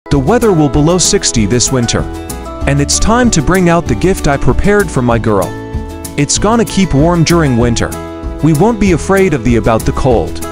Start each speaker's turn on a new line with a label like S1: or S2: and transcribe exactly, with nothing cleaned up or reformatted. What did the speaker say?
S1: The weather will below sixty this winter. And it's time to bring out the gift I prepared for my girl. It's gonna keep warm during winter. We won't be afraid of the about the cold.